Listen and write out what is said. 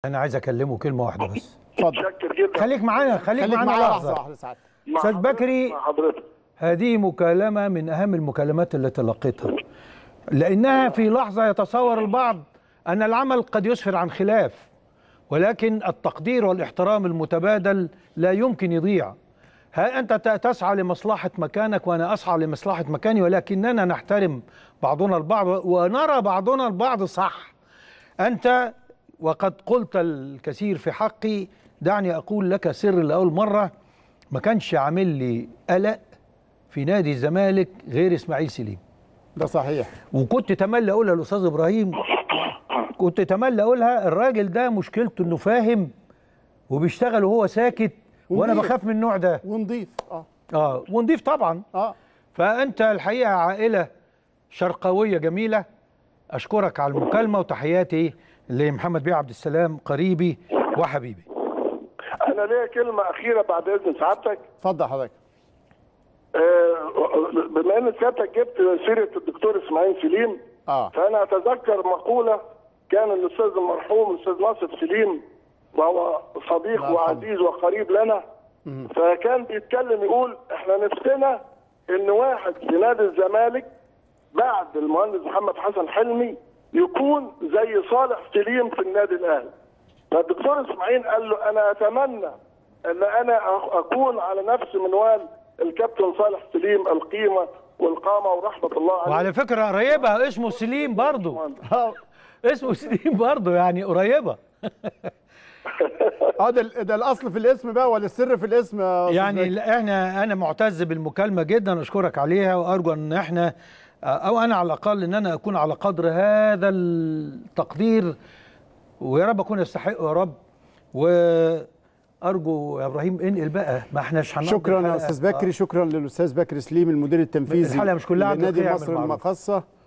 انا عايز اكلمه كلمه واحده بس. اتفضل. متشكر جدا. خليك معانا لحظه واحده سعادتك. استاذ بكري، مع حضرتك. هذه مكالمه من اهم المكالمات التي تلقيتها، لانها في لحظه يتصور البعض ان العمل قد يسفر عن خلاف، ولكن التقدير والاحترام المتبادل لا يمكن يضيع. ها أنت تسعى لمصلحة مكانك وأنا أسعى لمصلحة مكاني، ولكننا نحترم بعضنا البعض ونرى بعضنا البعض صح. أنت وقد قلت الكثير في حقي، دعني أقول لك سر لأول مرة، ما كانش عامل لي قلق في نادي الزمالك غير إسماعيل سليم. ده صحيح. وكنت تملي أقولها للأستاذ إبراهيم، كنت تملي أقولها، الراجل ده مشكلته إنه فاهم وبيشتغل وهو ساكت، وانا بخاف من النوع ده. ونضيف ونضيف طبعا. فانت الحقيقه عائله شرقاويه جميله. اشكرك على المكالمه، وتحياتي لمحمد بيه عبد السلام قريبي وحبيبي. انا ليا كلمه اخيره بعد اذن سعادتك. اتفضل حضرتك. بما ان سيادتك جبت سيره الدكتور اسماعيل سليم، فانا اتذكر مقوله كان الاستاذ المرحوم الاستاذ ناصر سليم، وهو صديق وعزيز وقريب لنا، فكان بيتكلم يقول احنا نفسنا ان واحد في نادي الزمالك بعد المهندس محمد حسن حلمي يكون زي صالح سليم في النادي الاهلي. فالدكتور اسماعيل قال له انا اتمنى ان انا اكون على نفس منوال الكابتن صالح سليم، القيمه والقامه ورحمه الله عليه. وعلى فكره قريبه، اسمه سليم برضه. اسمه سليم برضه، يعني قريبه. ده الاصل في الاسم بقى ولا السر في الاسم؟ يعني انا معتز بالمكالمه جدا، اشكرك عليها، وارجو ان احنا او انا على الاقل ان انا اكون على قدر هذا التقدير، ويا رب اكون استحق يا رب. وارجو يا ابراهيم انقل بقى، ما احناش هنقضي. شكرا يا استاذ بكري. شكرا للاستاذ بكري سليم المدير التنفيذي الحلقه مش كلها لنادي مصر المقاصه.